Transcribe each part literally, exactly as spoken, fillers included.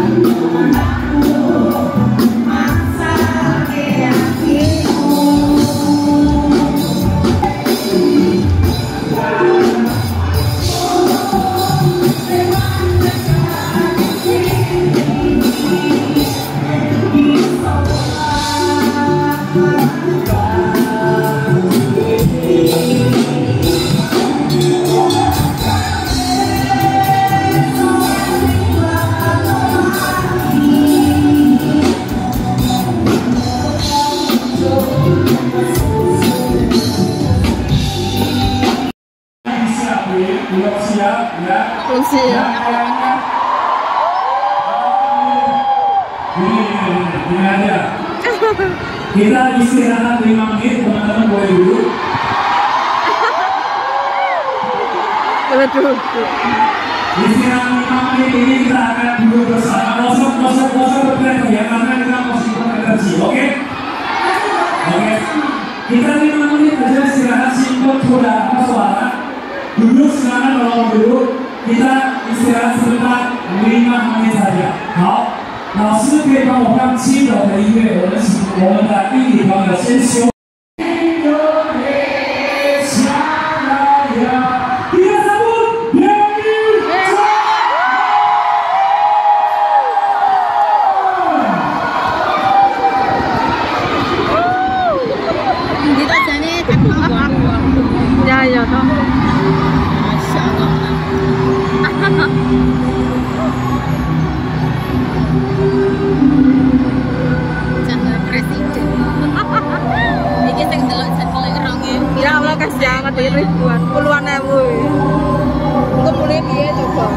Kita istirahat lima menit, teman-teman boleh duduk. Boleh duduk. Istirahat lima menit ini kita akan duduk bersama. Kosong, kosong, kosong bergerak ya, karena kita masih berenergi, oke? Oke. Kita lima menit aja istirahat singkat sudah apa suara. Duduk silakan kalau mau duduk. Kita istirahat sebentar lima menit saja. 好。 老师可以帮我放七楼的音乐，我们我们的地理方的先修。 Ya ya toh. Masya Allah. Ya Allah kasihan banget ribuan puluhan ribu. Kemudian dia coba.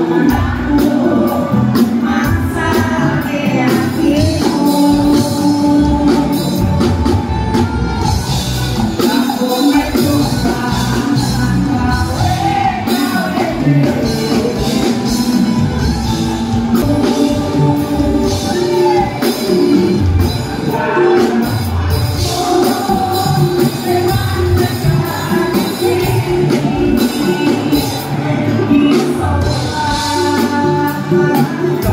Thank you.